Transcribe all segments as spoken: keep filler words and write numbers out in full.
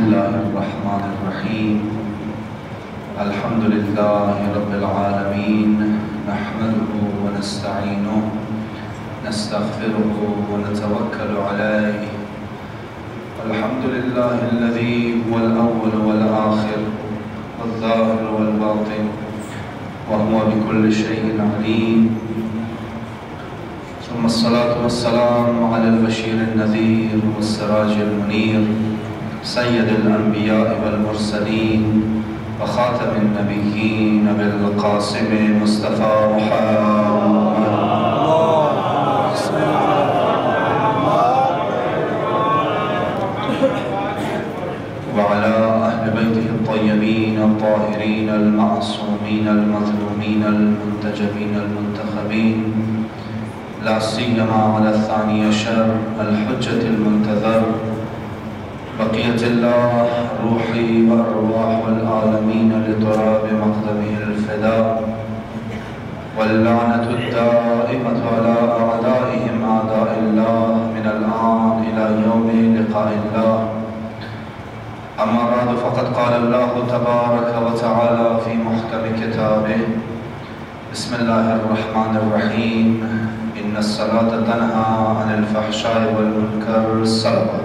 الله الرحمن الرحيم. الحمد لله رب العالمين، نحمده ونستعينه نستغفره ونتوكل عليه. الحمد لله الذي هو الأول والآخر والظاهر والباطن وهو بكل شيء عليم. ثم الصلاة والسلام على البشير النذير والسراج المنير سيد الأنبياء والمرسلين وخاتم النبيين بالقاسم مصطفى محمد وعلى أهل بيته الطيبين الطاهرين المعصومين المظلومين المنتجبين المنتخبين، لا سيما على الثاني عشر الحجة المنتظر بقية الله روحي وأرواح العالمين لتراب مقدمه الفداء، واللعنة الدائمة على أعدائهم أعداء الله من الآن إلى يوم لقاء الله. أما بعد، فقد قال الله تبارك وتعالى في محكم كتابه: بسم الله الرحمن الرحيم، إن الصلاة تنهى عن الفحشاء والمنكر الصلوات.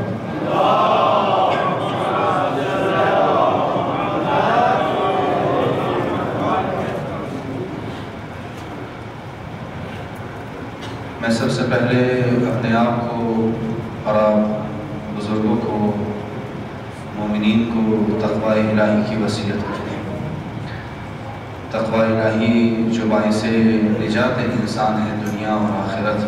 میں سب سے پہلے اپنے آپ کو اور بزرگوں کو، مومنین کو تقوی الہی کی وصیت کرتے ہیں۔ تقوی الہی جو باعث نجات انسان ہے دنیا اور آخرت،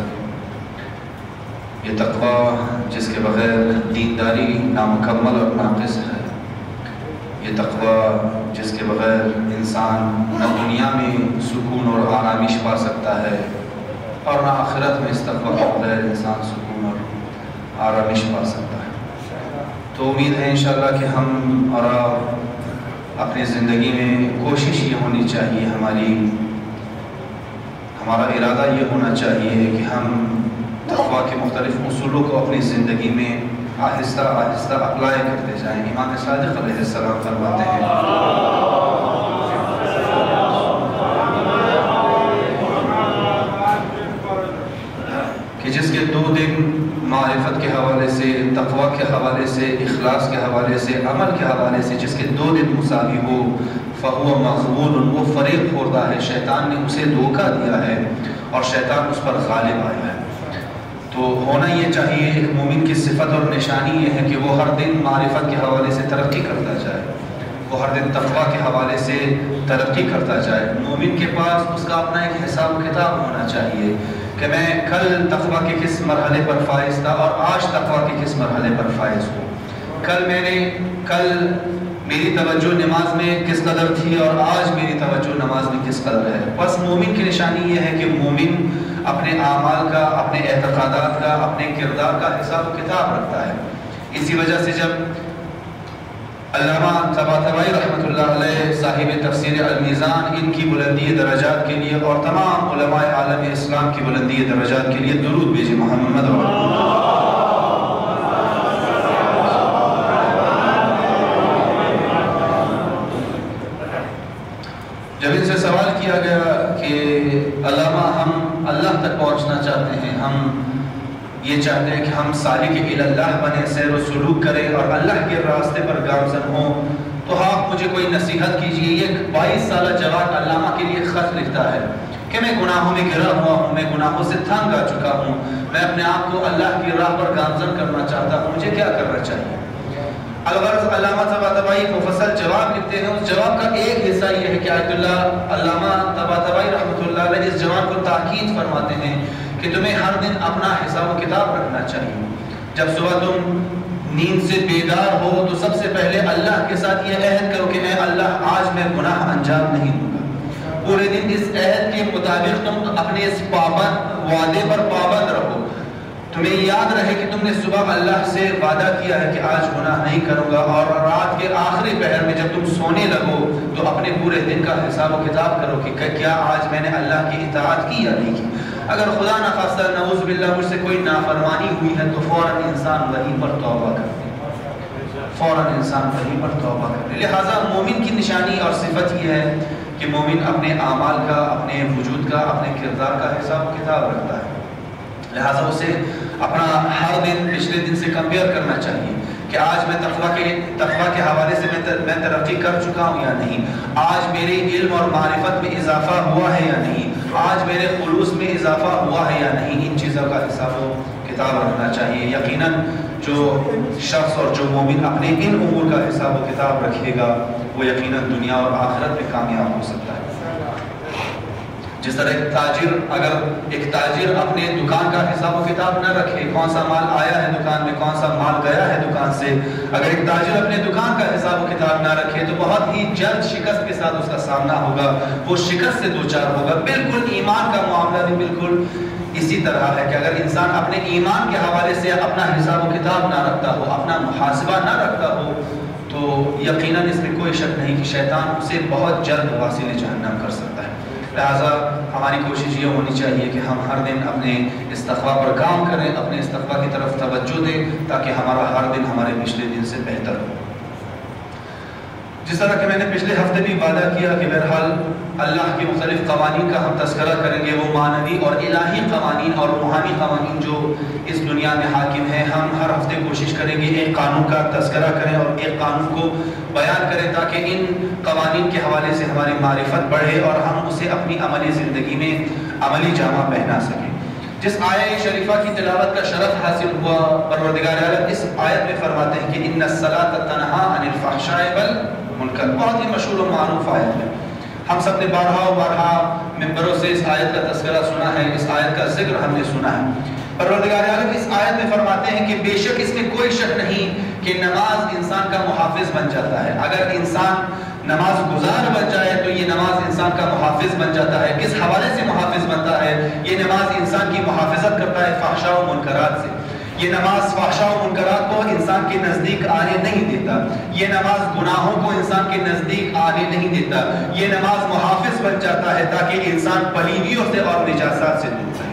یہ تقوی جس کے بغیر دینداری نامکمل اور ناقص ہے، یہ تقوی جس کے بغیر انسان نہ دنیا میں سکون اور آرامش پا سکتا ہے اور نہ آخرت میں اس تقوی کے بغیر انسان سکون اور آرامش پا سکتا ہے۔ تو امید ہے انشاءاللہ کہ ہم اور آپ اپنی زندگی میں کوشش یہ ہونی چاہیے، ہماری ہمارا ارادہ یہ ہونا چاہیے کہ ہم تقوی کے مختلف اصولوں کو اپنی زندگی میں آہستہ آہستہ اپلائی کرتے جائیں۔ امام صادق علیہ السلام فرماتے ہیں کہ جس کے دو دن معرفت کے حوالے سے، تقوی کے حوالے سے، اخلاص کے حوالے سے، عمل کے حوالے سے جس کے دو دن مساوی ہو فَهُوَ مَغْبُونٌ، وہ فریب خوردہ ہے، شیطان نے اسے دھوکہ دیا ہے اور شیطان اس پر غالب آیا ہے۔ تو ہونا یہ چاہیے، ایک مومن کی صفت اور نشانی یہ ہے کہ وہ ہر دن معرفت کے حوالے سے ترقی کرتا جائے، وہ ہر دن تقوی کے حوالے سے ترقی کرتا جائے۔ مومن کے پاس اس کا اپنا ایک حساب و کتاب ہونا چاہیے کہ میں کل تقوی کے کس مرحلے پر فائز تھا اور آج تقوی کے کس مرحلے پر فائز ہوں۔ کل میں نے کل میری توجہ نماز میں کس قدر تھی اور آج میری توجہ نماز میں کس قدر ہے۔ بس مومن کی نشانی یہ ہے کہ مومن اپنے اعمال کا، اپنے اعتقادات کا، اپنے کردار کا حساب و کتاب رکھتا ہے۔ اسی وجہ سے جب علامہ طباطبائی رحمۃ اللہ علیہ صاحب تفسیر المیزان ان کی بلندی درجات کے لیے اور تمام علماء عالم اسلام کی بلندی درجات کے لیے درود بھیجے محمد و جب ان سے سوال کیا گیا کہ علامہ ہم اللہ تک پہنچنا چاہتے ہیں، ہم یہ چاہتے ہیں کہ ہم سالک اللہ بنے، سیر و سلوک کریں اور اللہ کے راستے پر گامزن ہوں، تو آپ مجھے کوئی نصیحت کیجئے۔ یہ بائیس سالہ جوان علامہ کے لیے خط لکھتا ہے کہ میں گناہوں میں گرا ہوا ہوں، میں گناہوں سے تنگ آ چکا ہوں، میں اپنے آپ کو اللہ کی راہ پر گامزن کرنا چاہتا ہوں، مجھے کیا کرنا چاہیے؟ الغرض علامہ طباطبائی مفصل جواب لکھتے ہیں۔ اس جواب کا ایک حصہ یہ ہے کہ آیت اللہ علامہ طباطبائی رحمۃ اللہ علیہ اس جواب کو تاکید فرماتے ہیں کہ تمہیں ہر دن اپنا حساب و کتاب رکھنا چاہیے۔ جب صبح تم نیند سے بیدار ہو تو سب سے پہلے اللہ کے ساتھ یہ عہد کرو کہ اے اللہ آج میں گناہ انجام نہیں دوں گا۔ پورے دن اس عہد کے مطابق تم اپنے اس پابند وعدے پر پابند رہو۔ تمہیں یاد رہے کہ تم نے صبح اللہ سے وعدہ کیا ہے کہ آج گناہ نہیں کروں گا، اور رات کے آخری پہر میں جب تم سونے لگو تو اپنے پورے دن کا حساب و کتاب کرو کہ کیا آج میں نے اللہ کی اطاعت کی یا نہیں کی۔ اگر خدا نخواستہ نعوذ باللہ مجھ سے کوئی نافرمانی ہوئی ہے تو فوراً انسان وہیں پر توبہ کرتے فوراً انسان وہیں پر توبہ کرے. لہٰذا مومن کی نشانی اور صفت یہ ہے کہ مومن اپنے اعمال کا، اپنے وجود کا، اپنے کردار کا حساب و کتاب رکھتا ہے. لہٰذا اسے اپنا ہر دن پچھلے دن سے کمپیئر کرنا چاہیے کہ آج میں تقویٰ کے تقویٰ کے حوالے سے میں میں ترقی کر چکا ہوں یا نہیں، آج میرے علم اور معرفت میں اضافہ ہوا ہے یا نہیں، آج میرے خلوص میں اضافہ ہوا ہے یا نہیں. ان چیزوں کا حساب و کتاب رکھنا چاہیے. یقیناً جو شخص اور جو مومن اپنے ان امور کا حساب و کتاب رکھے گا وہ یقیناً دنیا اور آخرت میں کامیاب ہو سکتا ہے. جس طرح ایک تاجر اگر ایک تاجر اپنے دکان کا حساب و کتاب نہ رکھے، کون سا مال آیا ہے دکان میں، کون سا مال گیا ہے دکان سے، اگر ایک تاجر اپنے دکان کا حساب و کتاب نہ رکھے تو بہت ہی جلد شکست کے ساتھ اس کا سامنا ہوگا، وہ شکست سے دوچار ہوگا. بالکل ایمان کا معاملہ بھی بالکل اسی طرح ہے کہ اگر انسان اپنے ایمان کے حوالے سے اپنا حساب و کتاب نہ رکھتا ہو، اپنا محاسبہ نہ رکھتا ہو، تو یقیناً اس میں کوئی شک نہیں کہ شیطان اسے بہت جلد واصل جہنم کر سکتا ہے. لہٰذا ہماری کوشش یہ ہونی چاہیے کہ ہم ہر دن اپنے استقوا پر کام کریں، اپنے استقوا کی طرف توجہ دیں تاکہ ہمارا ہر دن ہمارے پچھلے دن سے بہتر ہو. جس طرح کہ میں نے پچھلے ہفتے بھی وعدہ کیا کہ بہرحال اللہ کے مختلف قوانین کا ہم تذکرہ کریں گے، وہ مانوی اور الہی قوانین اور روحانی قوانین جو اس دنیا میں حاکم ہیں. ہم ہر ہفتے کوشش کریں گے ایک قانون کا تذکرہ کریں اور ایک قانون کو بیان کریں تاکہ ان قوانین کے حوالے سے ہماری معرفت بڑھے اور ہم اسے اپنی عملی زندگی میں عملی جامہ پہنا سکیں. جس آیہ شریفہ کی تلاوت کا شرف حاصل ہوا، پروردگار عالم اس آیت میں فرماتے ہیں کہ ان الصلاۃ تنہی عن الفحشاء والمنکر. بہت ہی مشہور و معروف آیت ہے. ہم سب نے بارہا و بارہا ممبروں سے اس آیت کا تذکرہ سنا ہے، اس آیت کا ذکر ہم نے سنا ہے. پروردگار عالم اس آیت میں فرماتے ہیں کہ بے شک اس میں کوئی شک نہیں کہ نماز انسان کا محافظ بن جاتا ہے. اگر انسان نماز گزار بن جائے تو یہ نماز انسان کا محافظ بن جاتا ہے. کس حوالے سے محافظ بنتا ہے؟ یہ نماز انسان کی محافظت کرتا ہے فحشاء و منکرات سے. یہ نماز فحشاء و منکرات کو انسان کے نزدیک آنے نہیں دیتا. یہ نماز گناہوں کو انسان کے نزدیک آنے نہیں دیتا. یہ نماز محافظ بن جاتا ہے تاکہ انسان پلیدیوں سے اور نجاسات سے دور رہے.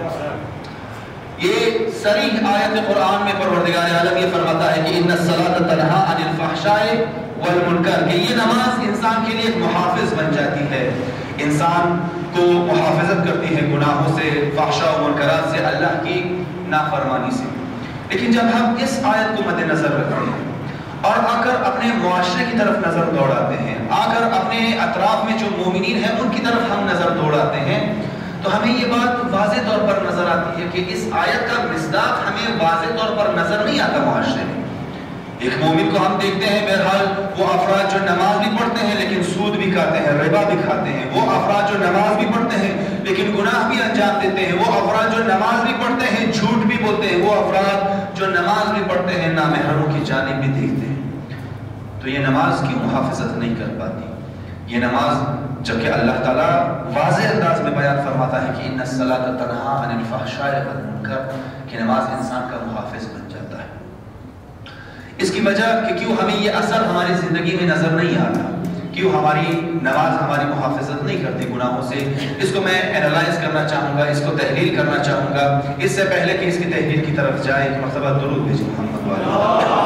یہ صریح آیت قرآن میں پروردگار عالم یہ فرماتا ہے کہ ان الصلاۃ تنہی عن الفحشاء والمنکر، کہ یہ نماز انسان کے لیے ایک محافظ بن جاتی ہے، انسان کو محافظت کرتی ہے گناہوں سے، فحشاء و منکرات سے، اللہ کی نافرمانی سے. لیکن جب ہم اس آیت کو مد نظر رکھتے ہیں اور آ کر اپنے معاشرے کی طرف نظر دوڑاتے ہیں، آ کر اپنے اطراف میں جو مومنین ہیں ان کی طرف ہم نظر دوڑاتے ہیں، تو ہمیں یہ بات واضح طور پر نظر آتی ہے کہ اس آیت کا مصداق ہمیں واضح طور پر نظر نہیں آتا. معاشرے میں ایک مومن کو ہم دیکھتے ہیں بہرحال وہ افراد جو نماز بھی پڑھتے ہیں لیکن سود بھی کھاتے ہیں، ربا بھی کھاتے ہیں. وہ افراد جو نماز بھی پڑھتے ہیں لیکن گناہ بھی انجام دیتے ہیں. وہ افراد جو نماز بھی پڑھتے ہیں جھوٹ بھی بولتے ہیں. وہ افراد جو نماز بھی پڑھتے ہیں نامحرموں کی جانب بھی دیکھتے ہیں. تو یہ نماز کی محافظت نہیں کر پاتی. یہ نماز جبکہ اللہ تعالیٰ واضح انداز میں بیان فرماتا ہے کہ ان الصلاۃ تنہی عن الفحشاء والمنکر، کہ نماز انسان کا محافظ بن جاتا ہے. اس کی وجہ کہ کیوں ہمیں یہ اثر ہماری زندگی میں نظر نہیں آتا، کیوں ہماری نماز ہماری محافظت نہیں کرتی گناہوں سے. اس کو میں اینالائز کرنا چاہوں گا، اس کو تحلیل کرنا چاہوں گا. اس سے پہلے کہ اس کی تحلیل کی طرف جائے ایک مرتبہ درود بھیجیں محمد والے.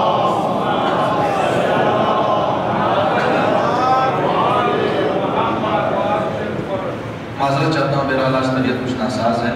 معذرت چاہتا ہوں، میرا علاج طبیعت کچھ ناساز ہے.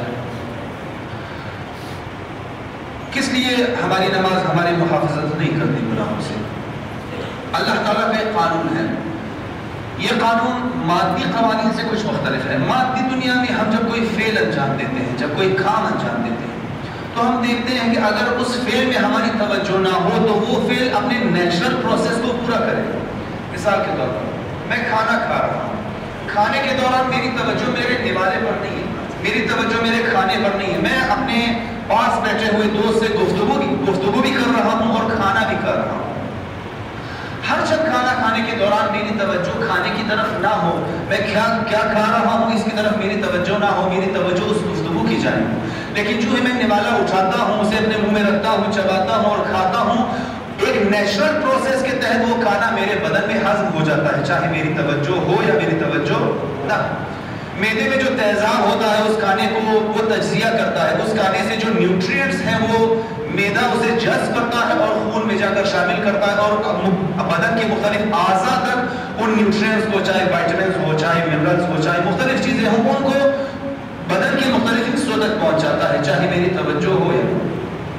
کس لیے ہماری نماز ہماری محافظت نہیں کرتی گناہوں سے؟ اللہ تعالیٰ کا ایک قانون ہے. یہ قانون مادی قوانین سے کچھ مختلف ہے. مادی دنیا میں ہم جب کوئی فعل انجام دیتے ہیں، جب کوئی کام انجام دیتے ہیں، تو ہم دیکھتے ہیں کہ اگر اس فعل میں ہماری توجہ نہ ہو تو وہ فعل اپنے نیچرل پروسیس کو پورا کرے. مثال کے طور پر میں کھانا کھا رہا ہوں، کھانے کے دوران میری توجہ میرے نوالے پر نہیں ہے، میری توجہ میرے کھانے پر نہیں ہے. میں اپنے پاس بیٹھے ہوئے دوست سے گفتگو گفتگو بھی کر رہا ہوں اور کھانا بھی کر رہا ہوں. ہر جب کھانا کھانے کے دوران میری توجہ کھانے کی طرف نہ ہو، میں کیا کیا کھا رہا ہوں اس کی طرف میری توجہ نہ ہو، میری توجہ اس گفتگو کی جانب. لیکن جو ہے میں نوالا اٹھاتا ہوں، اسے اپنے منہ میں رکھتا ہوں، چباتا ہوں اور کھاتا ہوں، ایک نیچرل پروسیس کے تحت وہ کھانا میرے بدن میں ہضم ہو جاتا ہے، چاہے میری توجہ ہو یا میری توجہ نہ. معدے میں جو تیزاب ہوتا ہے اس کھانے کو وہ تجزیہ کرتا ہے، اس کھانے سے جو نیوٹرینٹس ہیں وہ میدا اسے جذب کرتا ہے اور خون میں جا کر شامل کرتا ہے اور بدن کے مختلف اعضاء تک ان نیوٹرینٹس کو، چاہے وائٹامنس ہو، چاہے منرلز ہو، چاہے مختلف چیزیں ہوں، ان کو بدن کے مختلف حصوں تک پہنچاتا ہے، چاہے میری توجہ ہو یا نہ۔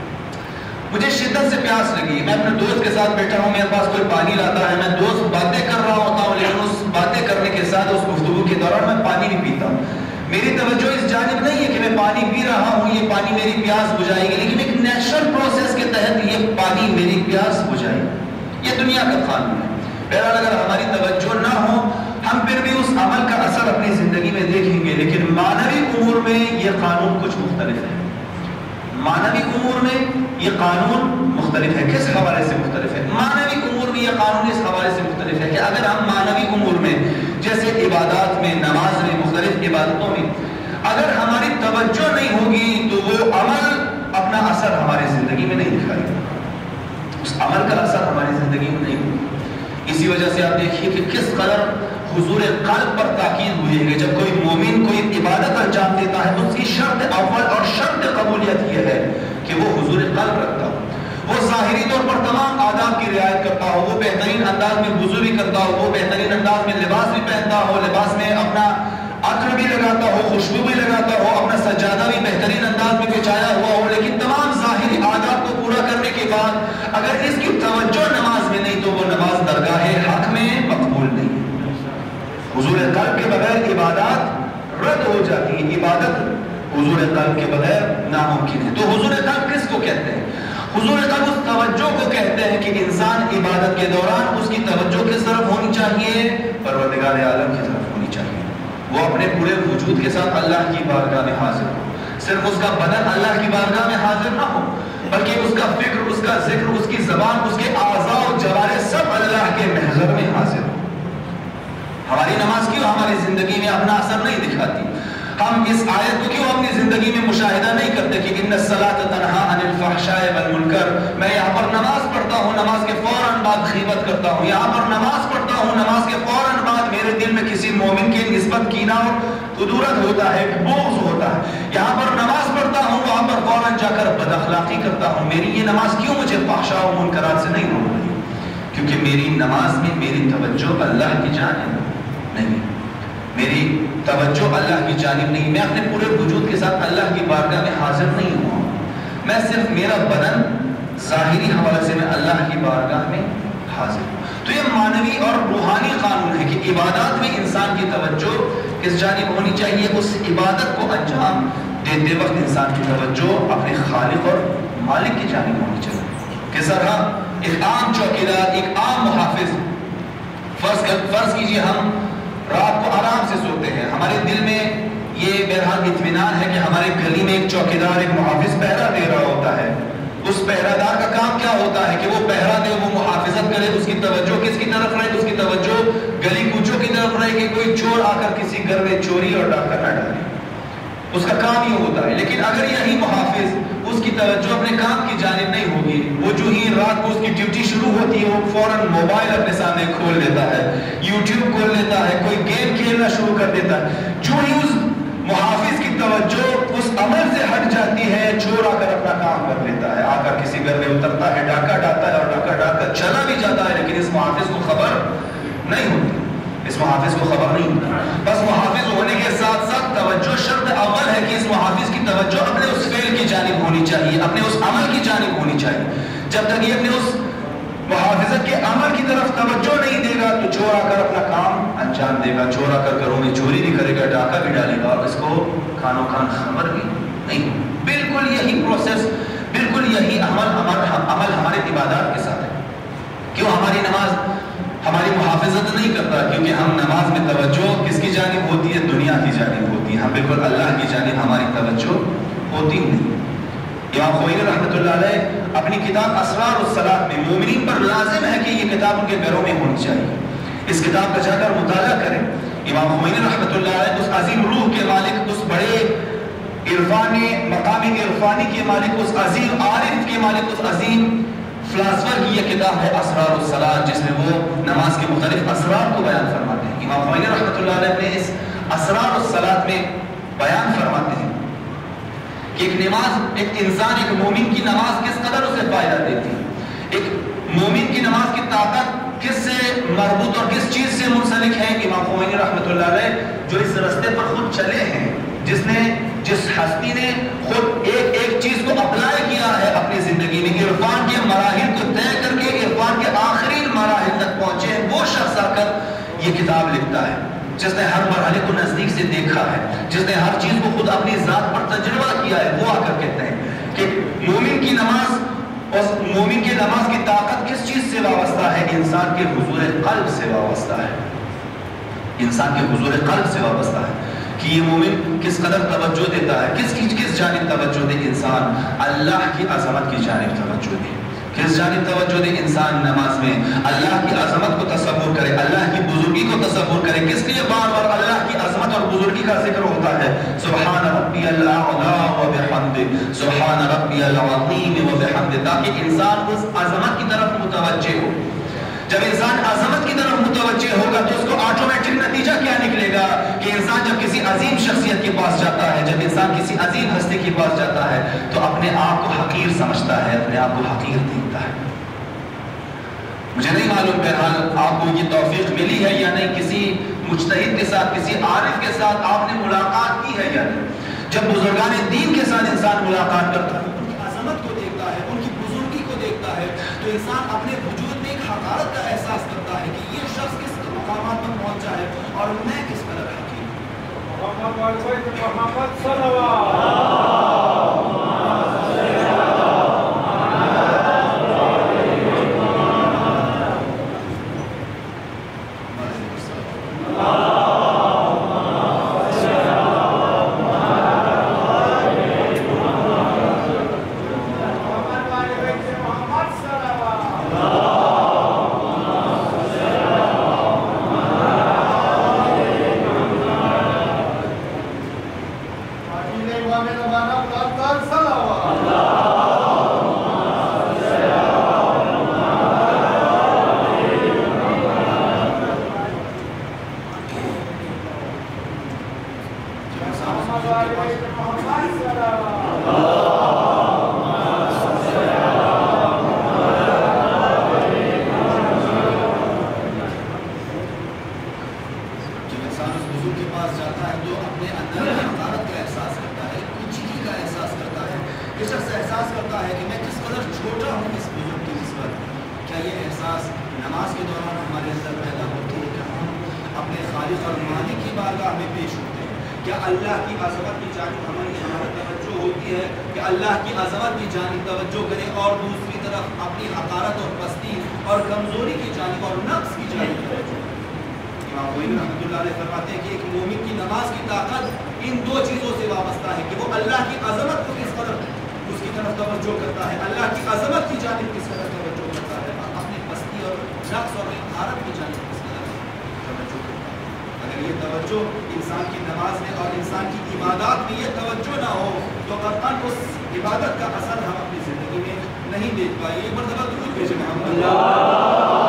مجھے شدت سے پیاس لگی، میں اپنے دوست کے ساتھ بیٹھا ہوں، میرے پاس کوئی پانی لاتا ہے، میں دوست باتیں کر رہا ہوتا ہوں، لیکن اس باتیں کرنے کے ساتھ اس گفتگو کے دوران میں پانی نہیں پیتا ہوں۔ میری توجہ اس جانب نہیں ہے کہ میں پانی پی رہا ہوں، یہ پانی میری پیاس بجھائے گی، لیکن ایک نیچرل پروسیس کے تحت یہ پانی میری پیاس بجھائے گی۔ یہ دنیا کا قانون ہے۔ بہرحال اگر ہماری توجہ نہ ہو، ہم پھر بھی اس عمل کا اثر اپنی زندگی میں دیکھیں گے، لیکن معنوی امور میں یہ قانون کچھ مختلف ہے۔ معنوی امور میں یہ قانون مختلف ہے۔ کس حوالے سے مختلف ہے؟ معنوی امور میں یہ قانون اس حوالے سے مختلف ہے کہ اگر ہم معنوی امور میں جیسے عبادات میں، نماز میں، مختلف عبادتوں میں اگر ہماری توجہ نہیں ہوگی تو وہ عمل اپنا اثر ہماری زندگی میں نہیں دکھائے گا، اس عمل کا اثر ہماری زندگی میں نہیں ہوگا۔ اسی وجہ سے آپ دیکھیے کہ کس قدر حضور قلب پر تاکید ہوئی ہے کہ جب کوئی مومن کوئی عبادت انجام دیتا ہے، اس کی شرط اول اور شرط قبولیت یہ ہے کہ وہ حضور قلب رکھتا ہو، وہ ظاہری طور پر تمام آداب کی رعایت کرتا ہو، وہ بہترین انداز میں وضو بھی کرتا ہو، وہ بہترین انداز میں لباس بھی پہنتا ہو، لباس میں اپنا عطر بھی لگاتا ہو، خوشبو بھی لگاتا ہو، اپنا سجادہ بھی بہترین انداز میں بچھایا ہوا ہو، لیکن تمام ظاہری آداب کو پورا کرنے کے بعد اگر اس کی توجہ نماز میں نہیں تو وہ نماز درگاہ حق میں مقبول نہیں۔ حضور قلب کے بغیر عبادات رد ہو جاتی ہے، عبادت حضور قلب کے بغیر ناممکن ہے۔ تو حضور قلب کس کو کہتے ہیں؟ حضور قلب اس توجہ کو کہتے ہیں کہ انسان عبادت کے دوران اس کی توجہ کس طرف ہونی چاہیے؟ پروردگار عالم کی طرف ہونی چاہیے۔ وہ اپنے پورے وجود کے ساتھ اللہ کی بارگاہ میں حاضر ہو، صرف اس کا بدن اللہ کی بارگاہ میں حاضر نہ ہو، بلکہ اس کا فکر، اس کا ذکر، اس کی زبان، اس کے اعضاء و جوارح سب اللہ کے محضر میں حاضر ہو۔ ہماری نماز کیوں ہماری زندگی میں اپنا اثر نہیں دکھاتی؟ ہم اس آیت کو کیوں اپنی زندگی میں مشاہدہ نہیں کرتے کہ ان الصلاۃ تنہا عن الفحشاء والمنکر؟ میں یہاں پر نماز پڑھتا ہوں، نماز کے فوراً بعد غیبت کرتا ہوں، یہاں پر نماز پڑھتا ہوں، نماز کے فوراً بعد میرے دل میں کسی مومن کی نسبت کینہ اور خدورت ہوتا ہے، بغض ہوتا ہے، یہاں پر نماز پڑھتا ہوں، وہاں پر فوراً جا کر بد اخلاقی کرتا ہوں۔ میری یہ نماز کیوں مجھے فحشاء و منکرات سے نہیں روک رہی؟ کیونکہ میری نماز میں میری توجہ اللہ کی جانب نہیں، میری توجہ اللہ کی جانب نہیں، میں اپنے پورے وجود کے ساتھ اللہ کی بارگاہ میں حاضر نہیں ہوں، میں صرف میرا بدن ظاہری حوالے سے میں اللہ کی بارگاہ میں حاضر ہوں۔ تو یہ معنوی اور روحانی قانون ہے کہ عبادات میں انسان کی توجہ کس جانب ہونی چاہیے؟ اس عبادت کو انجام دیتے وقت انسان کی توجہ اپنے خالق اور مالک کی جانب ہونی چاہیے۔ کس طرح ایک عام چوکیدار، ایک عام محافظ، فرض فرض کیجئے ہم رات کو آرام سے سوتے ہیں، ہمارے دل میں یہ بہرحال اطمینان ہے کہ ہمارے گلی میں ایک چوکیدار، ایک محافظ پہرا دے رہا ہوتا ہے۔ اس پہرا دار کا کام کیا ہوتا ہے کہ وہ پہرا دے، وہ محافظت کرے، اس کی توجہ کس کی طرف رہے؟ اس کی توجہ گلی کوچوں کی طرف رہے کہ کوئی چور آ کر کسی گھر میں چوری اور ڈاکہ نہ ڈالے، اس کا کام یہ ہوتا ہے۔ لیکن اگر یہی محافظ اس کی توجہ اپنے کام کی جانب نہیں ہوگی، وہ جو ہی رات کو اس کی ڈیوٹی شروع ہوتی ہے وہ فوراً موبائل اپنے سامنے کھول لیتا ہے، یوٹیوب کھول لیتا ہے، کوئی گیم کھیلنا شروع کر دیتا ہے۔ جو ہی اس محافظ کی توجہ اس عمل سے ہٹ جاتی ہے، چور آ کر اپنا کام کر لیتا ہے، آ کر کسی گھر میں اترتا ہے، ڈاکہ ڈالتا ہے اور ڈاکہ ڈال کر چلا بھی جاتا ہے، لیکن اس محافظ کو خبر نہیں ہوتی، اس محافظ کو خبر نہیں ہوتی۔ بس محافظ ہونے کے ساتھ ساتھ توجہ شرط اول ہے کہ اس محافظ کی توجہ اپنے اس فعل کی جانب ہونی چاہیے، اپنے اس عمل کی جانب ہونی چاہیے۔ جب تک یہ اپنے اس محافظت کے عمل کی طرف توجہ نہیں دے گا تو چور آ کر اپنا کام انجام دے گا، چور آ کر گھروں میں چوری بھی کرے گا، ڈاکہ بھی ڈالے گا اور اس کو کھانو کھان خبر بھی نہیں۔ بالکل یہی پروسیس، بالکل یہی عمل ہمارا عمل ہمارے عبادات کے ساتھ ہے۔ کیوں ہماری نماز ہماری محافظت نہیں کرتا؟ کیونکہ ہم نماز میں توجہ کس کی جانب ہوتی ہے؟ دنیا کی جانب ہوتی ہے، ہم بالکل اللہ کی جانب ہماری توجہ ہوتی نہیں۔ امام خوئینی رحمۃ اللہ علیہ اپنی کتاب اسرار الصلاۃ میں مومنین پر لازم ہے کہ یہ کتاب ان کے گھروں میں ہونی چاہیے، اس کتاب کا جا کر مطالعہ کریں۔ امام خوئینی رحمۃ اللہ علیہ اس عظیم روح کے مالک، اس بڑے عرفانی مقامی عرفانی کے مالک، اس عظیم عارف کے مالک، اس عظیم فلاسفر کی یہ کتاب ہے اسرار الصلاۃ، جس میں وہ نماز کے مختلف اسرار کو بیان فرماتے ہیں۔ امام خوئینی رحمۃ اللہ علیہ نے اس اسرار الصلاۃ میں بیان فرماتے ہیں کہ ایک نماز، ایک انسان، ایک مومن کی نماز کس قدر اسے فائدہ دیتی ہے، ایک مومن کی نماز کی طاقت کس سے مربوط اور کس چیز سے منسلک ہے۔ امام خمینی رحمۃ اللہ علیہ جو اس رستے پر خود چلے ہیں، جس نے جس ہستی نے خود ایک ایک چیز کو اپلائی کیا ہے اپنی زندگی میں، عرفان کے مراحل کو طے کر کے عرفان کے آخری مراحل تک پہنچے ہیں، وہ شخص آ کر یہ کتاب لکھتا ہے، جس نے ہر مرحلے کو نزدیک سے دیکھا ہے، جس نے ہر چیز کو خود اپنی ذات پر تجربہ کیا ہے، وہ آ کر کہتے ہیں کہ مومن کی نماز اور مومن کی نماز کی طاقت کس چیز سے وابستہ ہے؟ انسان کے حضور قلب سے وابستہ ہے، انسان کے حضور قلب سے وابستہ ہے کہ یہ مومن کس قدر توجہ دیتا ہے، کس کی کس جانب توجہ دے انسان؟ اللہ کی عظمت کی جانب توجہ دے، کس جانب توجہ دے انسان نماز میں؟ اللہ کی عظمت کو تصور کرے، اللہ کی بزرگی کو تصور کرے۔ کس لیے بار بار اللہ کی عظمت اور بزرگی کا ذکر ہوتا ہے؟ سبحان ربی الاعلی و بحمدہ، سبحان ربی العظیم و بحمدہ، تاکہ انسان اس عظمت کی طرف متوجہ ہو۔ جب انسان عظمت کی طرف متوجہ ہوگا تو اس کو آٹومیٹک نتیجہ کیا نکلے گا کہ انسان جب کسی عظیم شخصیت کے پاس جاتا ہے، جب انسان کسی عظیم ہستی کے پاس جاتا ہے تو اپنے آپ کو حقیر سمجھتا ہے، اپنے آپ کو حقیر دیکھتا ہے۔ مجھے نہیں معلوم بہرحال آپ کو یہ توفیق ملی ہے یا نہیں، کسی مجتہد کے ساتھ، کسی عارف کے ساتھ آپ نے ملاقات کی ہے یا نہیں۔ جب بزرگان دین کے ساتھ انسان ملاقات کرتا ہے، ان کی عظمت کو دیکھتا ہے، ان کی بزرگی کو دیکھتا ہے، تو انسان اپنے وجود میں ایک حقارت کا احساس کرتا ہے کہ یہ شخص کس مقامات پر پہنچا ہے اور میں کس قدر حقیر ہوں۔ محمد صلی اللہ انسان کی نماز میں اور انسان کی عبادات میں یہ توجہ نہ ہو تو قطعاً اس عبادت کا اثر ہم اپنی زندگی میں نہیں دیکھ پائے۔ ایک مرتبہ درود بھیجیں محمد اللہ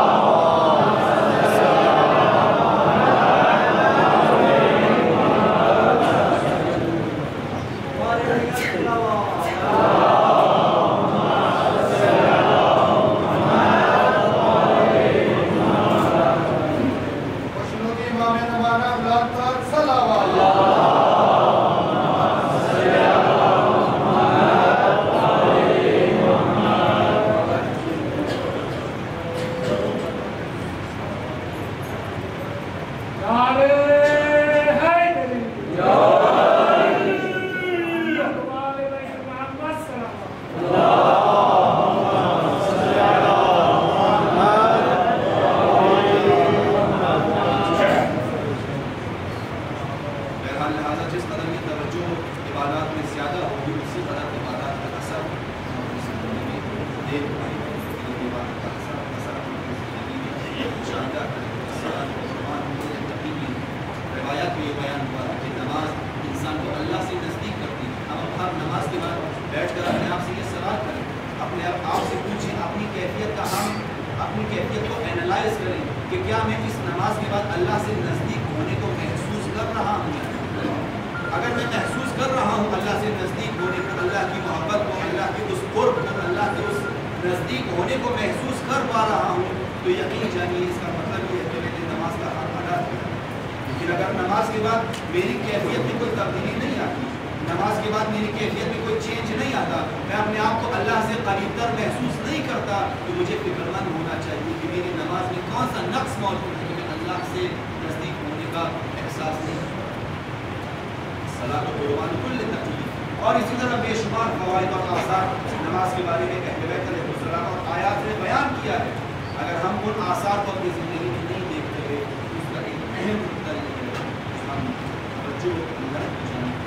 اگر میں محسوس کر رہا ہوں اللہ سے نزدیک ہونے کو، اللہ کی محبت کو، اللہ کے اس قرب کو، اللہ کے اس نزدیک ہونے کو محسوس کر پا رہا ہوں، تو یقین جانیے اس کا مطلب یہ ہے کہ میں نے نماز کا حق ادا کیا۔ لیکن اگر نماز کے بعد میری کیفیت میں کوئی تبدیلی نہیں آتی، نماز کے بعد میری کیفیت میں کوئی چینج نہیں آتا، میں اپنے آپ کو اللہ سے قریب تر محسوس نہیں کرتا، تو مجھے فکر مند ہونا چاہیے کہ میری نماز میں کون سا نقص موجود ہے کہ میں اللہ سے نزدیک ہونے کا احساس نہیں کرتا۔ صلاۃ و قربان کل تکلیف، اور اسی طرح بے شمار فوائد اور آثار نماز کے بارے میں اہل بیت علیہ السلام اور آیات نے بیان کیا ہے۔ اگر ہم ان آثار کو اپنی زندگی میں نہیں دیکھتے ہوئے، اس کا ایک اہم نقطہ یہ ہے ہم توجہ اللہ کی جانب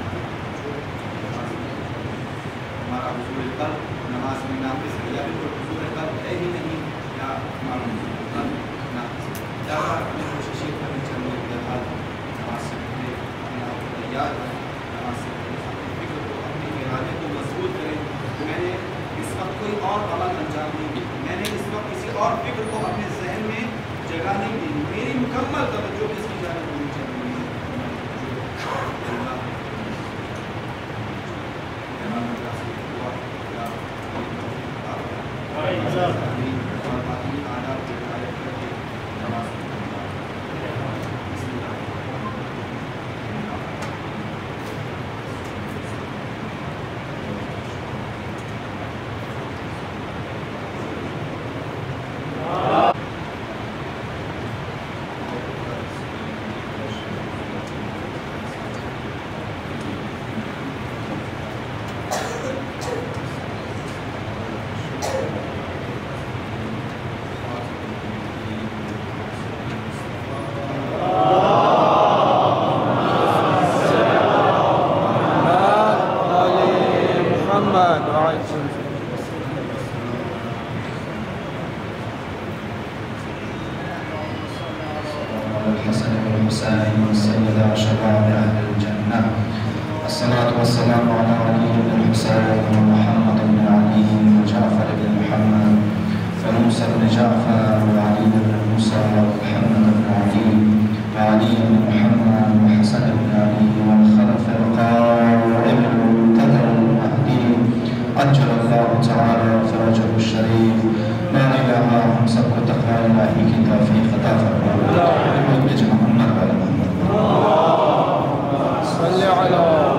ہمارا حضور قلب نماز میں ناقص ہے، یا بالکل حضور قلب ہے ہی نہیں، یا ہمارا حضور قلب ناقص ہے۔ زیادہ ہمیں کوشش یہ کرنی چاہیے کہ حال نماز سے پہلے اپنے آپ کو تیار کریں، نماز سے پہلے اپنی فکر کو، اپنے ارادے کو مضبوط کریں۔ میں نے اس وقت کوئی اور عمل انجام نہیں دی، میں نے اس وقت کسی اور فکر کو اپنے ذہن میں جگہ نہیں دی، میری مکمل توجہ کس کی جانب ہونی چاہیے؟ الحسن والحسين والسيد شباب أهل الجنة، الصلاة والسلام على علي بن الحسين ومحمد بن علي وجعفر بن محمد وموسى بن جعفر وعلي بن موسى ومحمد بن علي وعلي بن محمد وحسن بن علي والخلف القائم المنتظر المهدي عجل الله تعالى فرجه الشريف، لا إله هم سب کو تقوی الہی کی توفیق عطا فرمائے۔ محمد وعلی محمد صلی علی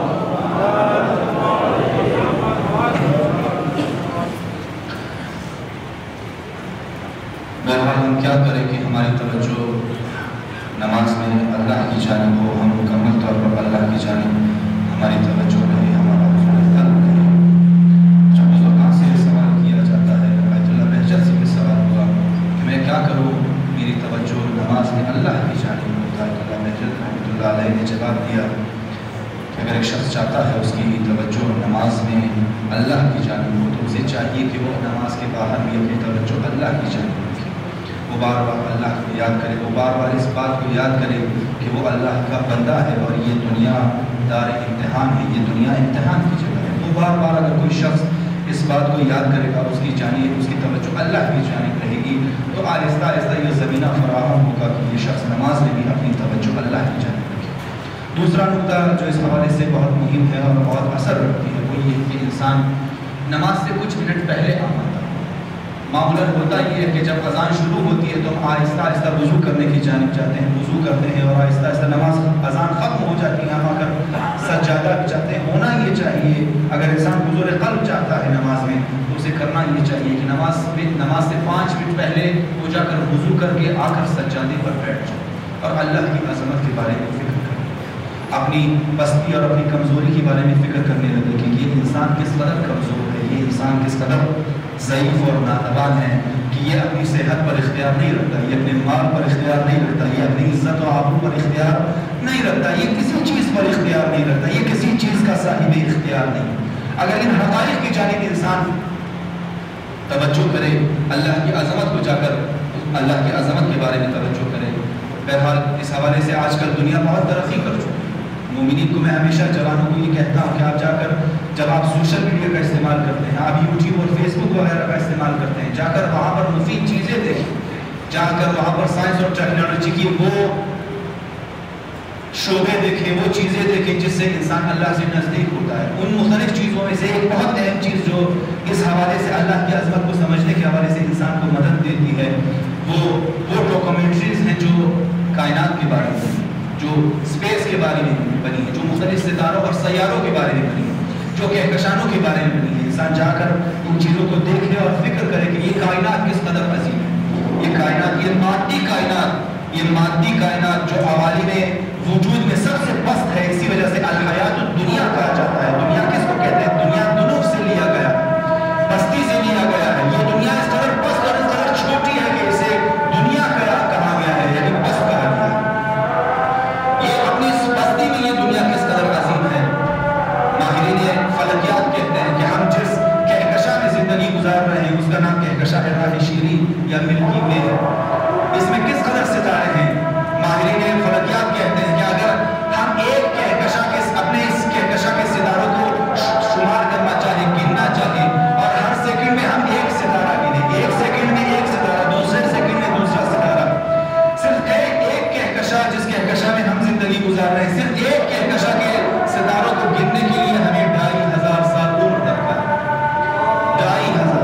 بہرحال ہم کیا کریں کہ ہماری توجہ نماز میں اللہ کی جانب ہو، ہم مکمل طور پر اللہ کی جانب ہماری توجہ رہے، ہمارا قلب رہے۔ جب بزرگاں سے سوال کیا جاتا ہے، بیت اللہ بہجت سے بھی سوال ہوا کہ میں کیا کروں میری توجہ نماز میں اللہ کی جانب ہو، بیت اللہ بہجت رحمۃ اللہ علیہ نے جواب دیا کہ اگر ایک شخص چاہتا ہے اس کی توجہ نماز میں اللہ کی جانب ہو تو اسے چاہیے کہ وہ نماز کے باہر بھی اپنی توجہ اللہ کی جانب رکھے، وہ بار بار اللہ کو یاد کرے، وہ بار بار اس بات کو یاد کرے کہ وہ اللہ کا بندہ ہے اور یہ دنیا دار امتحان ہے، یہ دنیا امتحان کی جگہ ہے۔ وہ بار بار اگر کوئی شخص اس بات کو یاد کرے گا، اس کی جانب اس کی توجہ اللہ کی جانب رہے گی، تو آہستہ آہستہ یہ زمینہ فراہم ہوگا کہ یہ شخص نماز میں بھی اپنی توجہ اللہ کی جانب رکھے۔ دوسرا نقطہ جو اس حوالے سے بہت مہم ہے اور بہت اثر رکھتی ہے وہ یہ کہ انسان نماز سے کچھ منٹ پہلے آمادا ہو۔ معمولاً ہوتا یہ ہے کہ جب اذان شروع ہوتی ہے تو ہم آہستہ آہستہ وضو کرنے کی جانب جاتے ہیں، وضو کرتے ہیں اور آہستہ آہستہ نماز اذان ختم ہو جاتی ہے، ہم آ کر سجادہ بچھاتے ہیں۔ ہونا یہ چاہیے اگر انسان حضور قلب چاہتا ہے نماز میں تو اسے کرنا یہ چاہیے کہ نماز میں نماز سے پانچ منٹ پہلے وہ جا کر وضو کر کے آ کر سجادے پر بیٹھ جائے اور اللہ کی عظمت کے بارے میں فکر کرے، اپنی پستی اور اپنی کمزوری کے بارے میں فکر کرنے لگے کہ یہ انسان کس قدر کمزور ہے، یہ انسان کس قدر ضعیف اور ناتوان ہے کہ یہ اپنی صحت پر اختیار نہیں رکھتا، یہ اپنے مال پر اختیار نہیں رکھتا، یہ اپنی عزت و آبرو پر اختیار نہیں رکھتا، یہ کسی چیز پر اختیار نہیں رکھتا، یہ کسی چیز کا صاحب اختیار نہیں۔ اگر ان حقائق کی جانب انسان توجہ کرے، اللہ کی عظمت کو جا کر اللہ کی عظمت کے بارے میں توجہ کرے۔ بہرحال اس حوالے سے آج کل دنیا بہت ترقی کر چکی ہے۔ مومنین کو میں ہمیشہ جوانوں کو یہ کہتا ہوں کہ آپ جا کر جب آپ سوشل میڈیا کا استعمال کرتے ہیں، آپ یوٹیوب اور فیس بک وغیرہ کا استعمال کرتے ہیں، جا کر وہاں پر مفید چیزیں دیکھیں، جا کر وہاں پر سائنس اور ٹیکنالوجی کی وہ شعبے دیکھیں، وہ چیزیں دیکھیں جس سے انسان اللہ سے نزدیک ہوتا ہے. ان مختلف چیزوں میں سے ایک بہت اہم چیز جو اس حوالے سے اللہ کی عظمت کو سمجھنے کے حوالے سے انسان کو مدد دیتی ہے وہ وہ ڈاکومنٹریز ہیں جو کائنات کے بارے میں، جو اسپیس کے بارے میں بنی ہے، جو مختلف ستاروں اور سیاروں کے بارے میں بنی ہے، جو کہکشانوں کے بارے میں بنی ہے. انسان جا کر ان چیزوں کو دیکھے اور فکر کرے کہ یہ کائنات کس قدر عظیم ہے. یہ کائنات، یہ مادی کائنات، یہ مادی کائنات جو عوالم وجود میں سب سے پست ہے، اسی وجہ سے الحیات الدنیا کہا جاتا ہے. دنیا کس کو کہتے ہیں؟ دنیا دنوں سے لیا گیا، پستی سے لیا گیا ہے. یہ دنیا اس قدر پست اور اس قدر چھوٹی ہے کہ اسے دنیا کہا گیا ہے، یعنی پست کہا گیا ہے. یہ اپنی اس پستی میں یہ دنیا کس قدر عظیم ہے. ماہرین فلکیات کہتے ہیں کہ ہم جس کہکشاں میں زندگی گزار رہے ہیں اس کا نام کہکشاں راہ شیریں یا ملکی وے ہے. اس میں کس قدر ستارے ہیں. ماہرین فلکیات کہتے ہیں کہ اگر ہم ایک کہکشاں کے اپنے اس کہکشاں کے ستاروں کو شمار کرنا چاہیں، گننا چاہیں، اور ہر سیکنڈ میں ہم ایک ستارہ گنیں، ایک سیکنڈ میں ایک ستارہ، دوسرے سیکنڈ میں دوسرا ستارہ، صرف ایک ایک کہکشاں جس کہکشاں میں ہم زندگی گزار رہے ہیں، صرف ایک کہکشاں کے ستاروں کو گننے کے لیے ہمیں ڈھائی ہزار سال عمر لگتا ہے. ڈھائی ہزار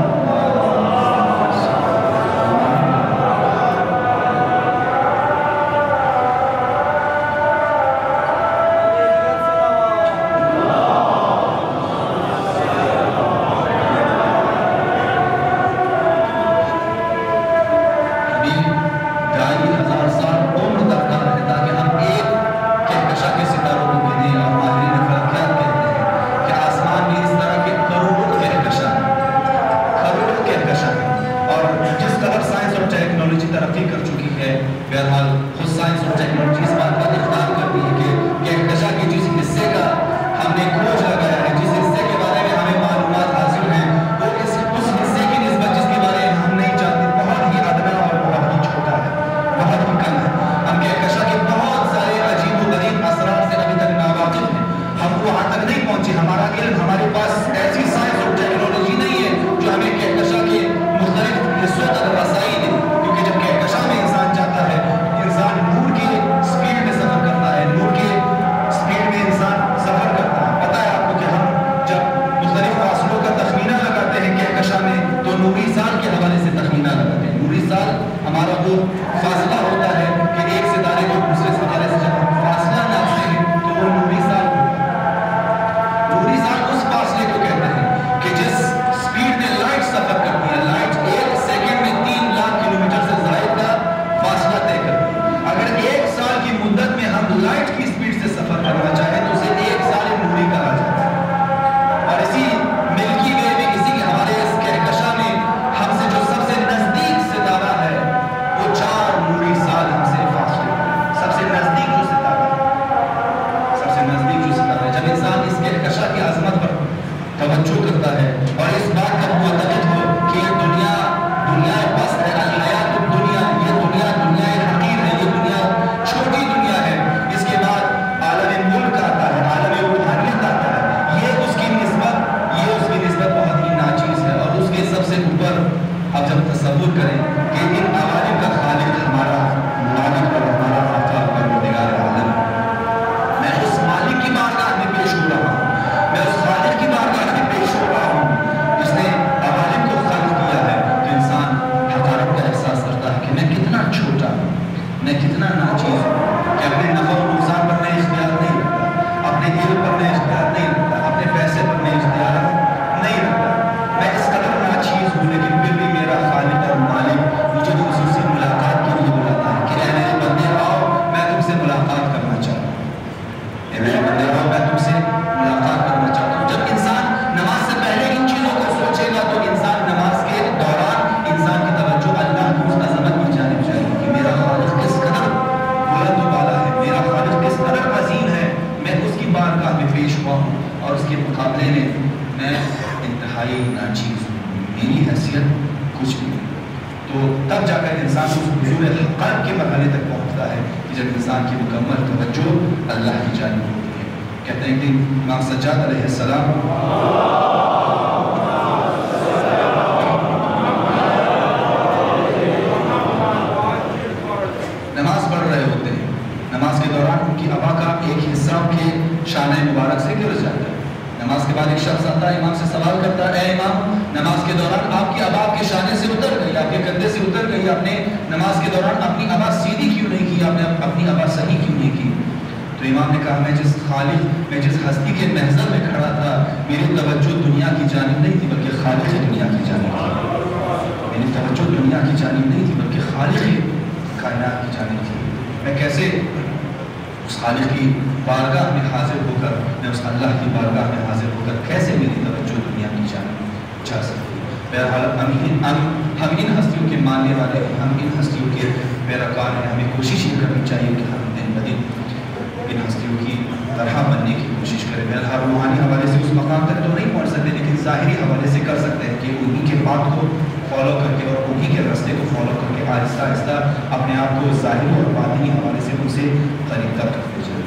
نماز کے دوران ان کی ابا کا السلام کے شان مبارک سے گرج جاتا ہے. نماز کے بعد ایک شخص آتا ہے، امام سے سوال کرتا ہے، اے امام نماز کے دوران آپ کی آواز آپ کے شانے سے اتر گئی، آپ کے کندھے سے اتر گئی، آپ نے نماز کے دوران اپنی آواز سیدھی کیوں نہیں کی، آپ نے اپنی آواز صحیح کیوں نہیں کی؟ تو امام نے کہا میں جس خالق میں جس ہستی کے محضر میں کھڑا تھا میری توجہ دنیا کی جانب نہیں تھی بلکہ خالق دنیا کی جانب تھی. میری توجہ دنیا کی جانب نہیں تھی بلکہ خالق کائنات کی جانب تھی. میں کیسے اس خالق کی بارگاہ میں حاضر ہو کر میں اس اللہ کی بارگاہ میں حاضر ہو کر کیسے میری توجہ دنیا کی جانب جا سکتی؟ بہرحال ہم ان ہم ان ہستیوں کے ماننے والے ہیں، ہم ان ہستیوں کے پیروکار ہیں. ہمیں کوشش یہ کرنی چاہیے کہ ہم دن بدن ان ہستیوں کی طرح بننے کی کوشش کریں. بہرحال روحانی حوالے سے اس مقام تک تو نہیں پہنچ سکتے لیکن ظاہری حوالے سے کر سکتے ہیں کہ انہی کے بات کو فالو کر کے اور انہی کے راستے کو فالو کر کے آہستہ آہستہ اپنے آپ کو ظاہری اور باطنی حوالے سے ان سے قریب تک کرتے چلے.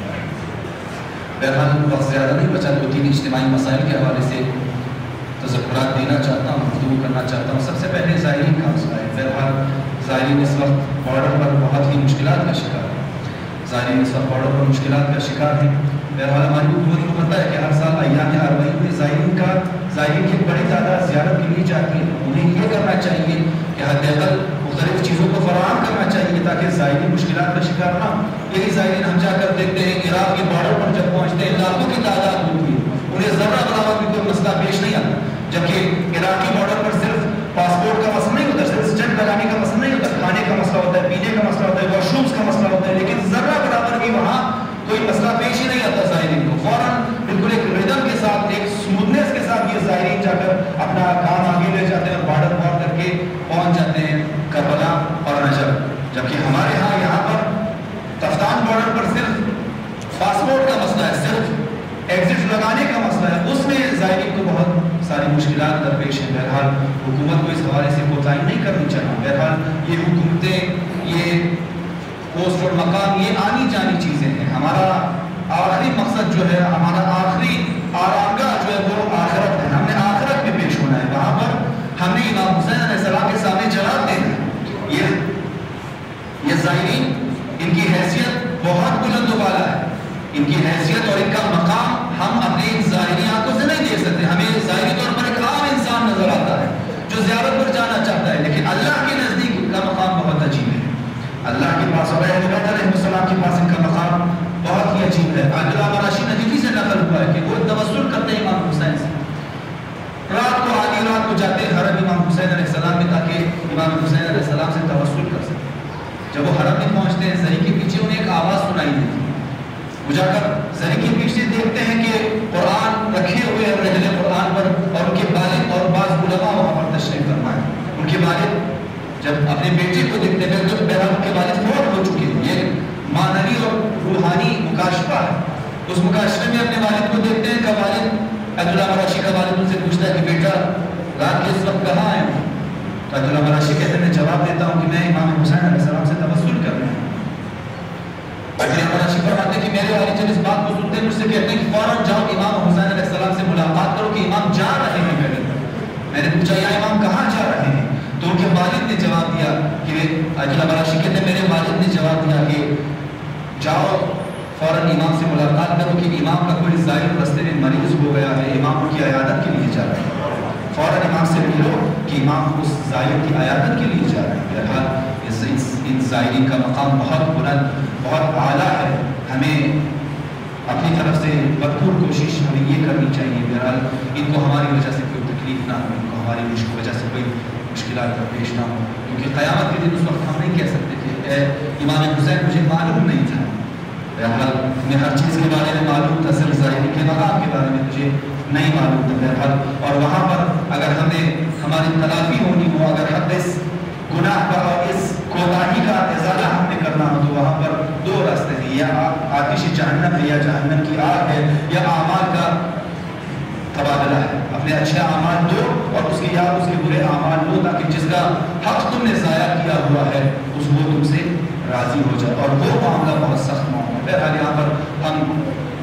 بہرحال وقت زیادہ نہیں بچا، دو تین اجتماعی مسائل کے حوالے سے تذکرات دینا چاہتا ہوں، گفتگو کرنا چاہتا ہوں. سب سے پہلے زائرین کا مسئلہ ہے. بہرحال زائرین اس وقت بارڈر پر بہت ہی مشکلات کا شکار ہے. زائرین اس وقت بارڈر پر مشکلات کا شکار ہیں. بہرحال ہماری حکومت کو پتہ ہے کہ ہر سال ایام اربعین میں زائرین کا زائرین کی بڑی تعداد زیارت کے لیے جاتی ہے. انہیں یہ کرنا چاہیے کہ حد اقل مختلف چیزوں کو فراہم کرنا چاہیے تاکہ زائرین مشکلات کا شکار نہ ہوں. یہی زائرین ہم جا کر دیکھتے ہیں عراق کے بارڈر پر جب پہنچتے ہیں لاکھوں کی تعداد ہوتی ہے، انہیں ذرہ برابر بھی کوئی مسئلہ پیش نہیں آتا. جبکہ عراقی بارڈر پر صرف پاسپورٹ کا مسئلہ نہیں ہوتا، صرف اسٹیمپ لگانے کا مسئلہ نہیں ہوتا، کھانے کا مسئلہ ہوتا ہے، پینے کا مسئلہ ہوتا ہے، واش رومز کا مسئلہ ہوتا ہے، لیکن ذرہ برابر بھی وہاں کوئی مسئلہ پیش ہی نہیں آتا. زائرین کو فوراً بالکل ایک ردم کے ساتھ ایک سموتھنس کے ساتھ یہ زائرین جا کر اپنا کام آگے لے جاتے ہیں اور بارڈر پار کر کے پہنچ جاتے ہیں کربلا اور نجف. جبکہ ہمارے ہاں یہاں پر تفتان بارڈر پر صرف پاسپورٹ کا مسئلہ ہے، صرف ایگزٹ لگانے کا مسئلہ ہے، اس میں زائرین کو بہت ساری مشکلات درپیش ہیں. بہرحال حکومت کو اس حوالے سے کوتاہی نہیں کرنی چاہیے. بہرحال یہ حکومتیں یہ پوسٹ اور مقام یہ آنی جانی چیزیں ہیں. ہمارا آخری مقصد جو ہے، ہمارا آخری آرامگاہ جو ہے وہ آخرت ہے. ہم نے آخرت میں پیش ہونا ہے، وہاں پر ہم نے امام حسین علیہ السلام کے سامنے جواب دینا ہے. یہ یہ زائرین ان کی حیثیت بہت بلند و بالا ہے. ان کی حیثیت اور ان کا مقام ہم اپنی ظاہری آنکھوں سے نہیں دیکھ سکتے. ہمیں ظاہری طور پر ایک عام انسان نظر آتا ہے جو زیارت پر جانا چاہتا ہے، لیکن اللہ کے نزدیک ان کا مقام بہت عجیب ہے. اللہ کے پاس اور اہل بیت علیہ السلام کے پاس ان کا مقام بہت ہی عجیب ہے. عبداللہ مراشی نجفی سے نقل ہوا ہے کہ وہ توسل کرتے ہیں امام حسین سے. رات کو آدھی رات کو جاتے ہیں حرم امام حسین علیہ السلام میں تاکہ امام حسین علیہ السلام سے توسل کر سکیں. جب وہ حرم میں پہنچتے ہیں زری کے پیچھے انہیں ایک آواز سنائی دیتی ہے. وہ جا کر زری کے پیچھے دیکھتے ہیں کہ قرآن رکھے ہوئے ہیں رحلِ قرآن پر اور ان کے والد اور بعض علماء وہاں پر تشریف فرما ہے. ان کے والد جب اپنے بیٹے کو دیکھتے ہیں تو بہرحال ان کے والد فوت ہو چکے ہیں. یہ معنوی اور روحانی مکاشفہ ہے. اس مکاشفے میں اپنے والد کو دیکھتے ہیں کہ والد عبداللہ مراشی کا والد ان سے پوچھتا ہے کہ بیٹا رات کے اس وقت کہاں آئے ہوں؟ تو عبداللہ مراشی کہتے ہیں میں جواب دیتا ہوں کہ میں امام حسین علیہ السلام سے توسل کر رہا ہوں. عبداللہ مراشی فرماتے ہیں کہ میرے والد جب اس بات کو سنتے ہیں مجھ سے کہتے ہیں کہ فوراً جاؤ امام حسین علیہ السلام سے ملاقات کرو کہ امام جا رہے ہیں. میرے میں نے پوچھا یا امام کہاں جا رہے ہیں؟ تو ان کے والد نے جواب دیا کہ عبداللہ مراشی کہتے ہیں میرے والد نے جواب دیا کہ جاؤ فوراً امام سے ملاقات کرو کہ امام کا کوئی زائر رستے میں مریض ہو گیا ہے، امام ان کی عیادت کے لیے جا رہے ہیں. فوراً امام سے ملو کہ امام اس زائر کی عیادت کے لیے جا رہے ہیں. بہرحال ان زائرین کا مقام بہت بلند بہت اعلیٰ ہے. ہمیں اپنی طرف سے بھرپور کوشش ہمیں یہ کرنی چاہیے. بہرحال ان کو ہماری وجہ سے کوئی تکلیف نہ ہو، ان کو ہماری وجہ سے کوئی مشکلات درپیش نہ ہو، کیونکہ قیامت کے دن اس وقت ہم نہیں کہہ سکتے کہ اے امام حسین مجھے معلوم نہیں تھا. بہرحال میں ہر چیز کے بارے میں معلوم تھا، صرف زائرین کے مقام کے بارے میں مجھے نہیں معلوم تھا. بہرحال اور وہاں پر اگر ہمیں ہماری تلافی ہونی ہو، اگر ہم اس گناہ کا اور اس کوتاہی کا ازالہ ہم نے کرنا ہو تو وہاں پر دو راستے ہیں، یا آتش جہنم ہے یا جہنم کی آگ ہے، یا اعمال کا تبادلہ ہے. اپنے اچھے اعمال دو اور اس کے یا اس کے برے اعمال دو تاکہ جس کا حق تم نے ضائع کیا ہوا ہے اس وہ تم سے راضی ہو جائے، اور وہ معاملہ بہت سخت معاملہ. بہرحال یہاں پر ہم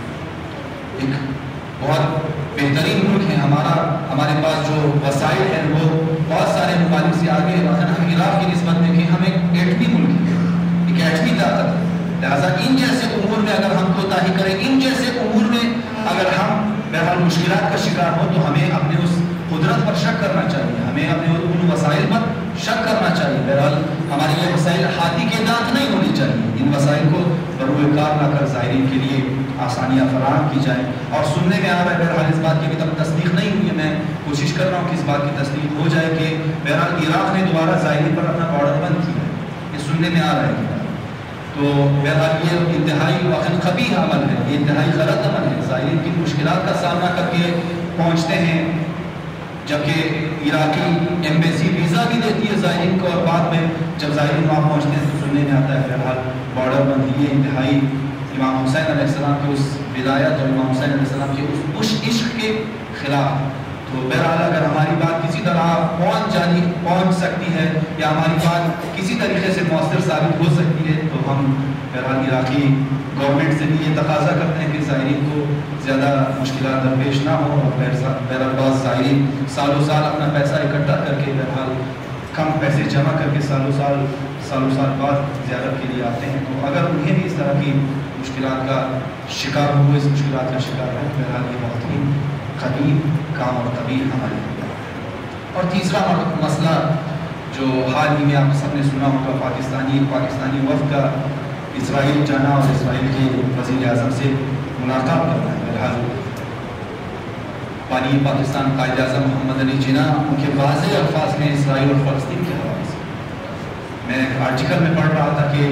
ایک بہت بہترین ملک ہے. ہمارا ہمارے پاس جو وسائل ہیں وہ بہت سارے ممالک سے آگے ہیں. ہم عراق کی نسبت میں کہ ہم ایک ایٹمی ملک ہیں، ایک ایٹمی طاقت ہے. لہٰذا ان جیسے امور امور میں اگر ہم کوتاہی کریں، ان جیسے امور میں اگر ہم بہرحال مشکلات کا شکار ہو تو ہمیں اپنے اس قدرت پر شک کرنا چاہیے، ہمیں اپنے ان وسائل پر شک کرنا چاہیے۔ بہرحال ہمارے یہ وسائل ہاتھی کے دانت نہیں ہونے چاہیے، ان وسائل کو بروئے کار لا کر زائرین کے لیے آسانیاں فراہم کی جائیں۔ اور سننے میں آ رہا ہے، بہرحال اس بات کی ابھی تک تصدیق نہیں ہوئی ہے، میں کوشش کر رہا ہوں کہ اس بات کی تصدیق ہو جائے کہ بہرحال عراق نے دوبارہ زائرین پر اپنا بارڈر بند کیا ہے، یہ سننے میں آ رہا ہے۔ تو بہرحال یہ انتہائی واقعی قبیح عمل ہے، یہ انتہائی غلط عمل ہے۔ زائرین کی مشکلات کا سامنا کر کے پہنچتے ہیں، جبکہ عراقی ایمبیسی ویزا بھی دیتی ہے زائرین کو، اور بعد میں جب زائرین وہاں پہنچتے ہیں تو سننے میں آتا ہے بہرحال بارڈر بند۔ یہ انتہائی امام حسین علیہ السلام کی اس ولایت اور امام حسین علیہ السلام کے اس عشق کے خلاف۔ تو بہرحال اگر ہماری بات کسی طرح پہنچ جانی پہنچ سکتی ہے یا ہماری بات کسی طریقے سے مؤثر ثابت ہو سکتی ہے تو ہم بہرحال عراقی گورنمنٹ سے بھی یہ تقاضا کرتے ہیں کہ زائرین کو زیادہ مشکلات درپیش نہ ہو، اور بہرحال بعض زائرین سالوں سال اپنا پیسہ اکٹھا کر کے بہرحال کم پیسے جمع کر کے سالوں سال سالوں سال بعد زیارت کے لیے آتے ہیں۔ تو اگر انہیں بھی اس طرح کی مشکلات کا شکار ہوئے، اس مشکلات کا شکار ہے، بہرحال یہ بہت ہی قدیم کام اور قبیح ہمارے لیے۔ اور تیسرا مسئلہ جو حال ہی میں آپ سب نے سنا ہوگا، پاکستانی پاکستانی وفد کا اسرائیل جانا اور اسرائیل کے وزیر اعظم سے ملاقات کرنا ہے۔ بہرحال بانی پاکستان قائد اعظم محمد علی جناح ان کے واضح الفاظ میں اسرائیل اور فلسطین کے حوالے سے، میں ایک آرٹیکل میں پڑھ رہا تھا کہ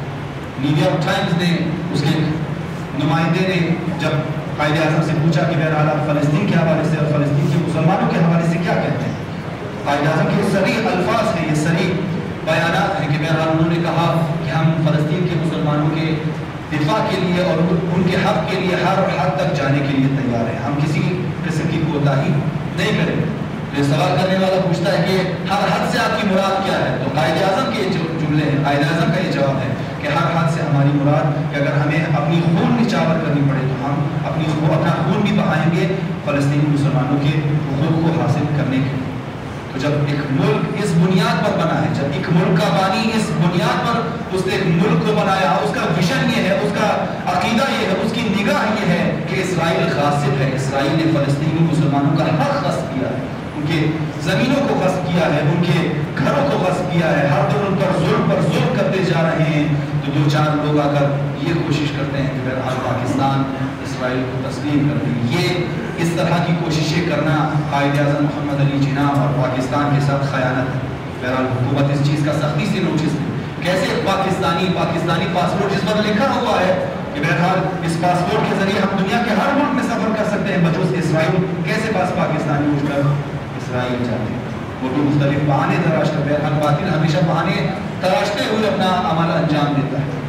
نیو یارک ٹائمز نے، اس کے نمائندے نے جب قائد اعظم سے پوچھا کہ بہرحال آپ فلسطین کے حوالے سے اور فلسطین کے مسلمانوں کے حوالے سے کیا کہتے ہیں، قائد اعظم کے صریح الفاظ ہیں، یہ صریح بیانات ہیں کہ بہرحال انہوں نے کہا کہ ہم فلسطین کے مسلمانوں کے دفاع کے لیے اور ان کے حق کے لیے ہر حد تک جانے کے لیے تیار ہیں، ہم کسی قسم کی کوتاہی نہیں کریں گے۔ یہ سوال کرنے والا پوچھتا ہے کہ ہر حد سے آپ کی مراد کیا ہے، تو قائد اعظم کے جو جملے ہیں، قائد اعظم کا یہ جواب ہے کہ ہر حد سے ہماری مراد کہ اگر ہمیں اپنی خون نچاور کرنی پڑے تو ہم اپنی اپنا خون بھی بہائیں گے فلسطینی مسلمانوں کے حقوق کو حاصل کرنے کے لیے۔ تو جب ایک ملک اس بنیاد پر بنا ہے، جب ایک ملک کا بانی اس بنیاد پر اس نے ایک ملک کو بنایا، اس کا ویژن یہ ہے، اس کا عقیدہ یہ ہے، اس کی نگاہ یہ ہے کہ اسرائیل غاصب ہے، اسرائیل نے فلسطینی مسلمانوں کا حق غصب کیا ہے، ان کے زمینوں کو غصب کیا ہے، ان کے گھروں کو غصب کیا ہے، ہر دن ان پر ظلم پر ظلم کرتے جا رہے ہیں۔ تو دو چار لوگ آ کر یہ کوشش کرتے ہیں کہ بہرحال پاکستان اسرائیل کو تسلیم کر دے۔ یہ اس طرح کی کوششیں کرنا قائد اعظم محمد علی جناح اور پاکستان کے ساتھ خیانت ہے۔ بہرحال حکومت اس چیز کا سختی سے نوٹس لے، کیسے پاکستانی پاکستانی پاسپورٹ جس پر لکھا ہوا ہے کہ بہرحال اس پاسپورٹ کے ذریعے ہم دنیا کے ہر ملک میں سفر کر سکتے ہیں بجوز اسرائیل، کیسے پاس پاکستانی اٹھ کر اسرائیل جاتے ہیں؟ وہ بھی مختلف بہانے تلاش کر، بہرحال باطل ہمیشہ بہانے تلاشتے ہوئے اپنا عمل انجام دیتا ہے۔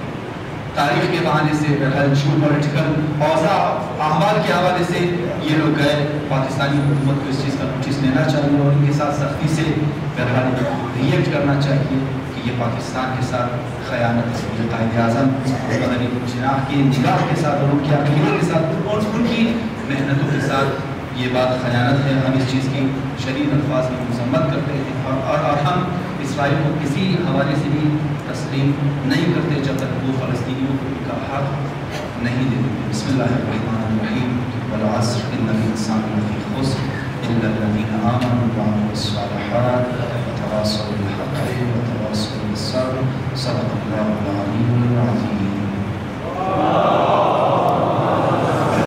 تاریخ کے بہانے سے، بہرحال جیو پولیٹیکل اوضاع احوال کے حوالے سے یہ لوگ گئے۔ پاکستانی حکومت کو اس چیز کا نوٹس لینا چاہیے اور ان کے ساتھ سختی سے بہرحال ریئیکٹ کرنا چاہیے کہ یہ پاکستان کے ساتھ خیانت ہے۔ یہ قائد اعظم محمد علی جناح کی نگاہ کے ساتھ اور ان کے عقیدے کے ساتھ اور ان کی محنتوں کے ساتھ یہ بات خیانت ہے۔ ہم اس چیز کی شدید الفاظ میں مذمت کرتے ہیں اور, اور ہم اسرائیل کو کسی حوالے سے بھی تسلیم نہیں کرتے جب تک وہ فلسطینیوں کو ان کا حق نہیں دیتے۔ بسم اللہ الرحمن الرحیم، والعصر ان الانسان لفی خسر الا الذین آمنوا وعملوا الصالحات وتواصوا بالحق وتواصوا بالصبر، صدق اللہ العظیم۔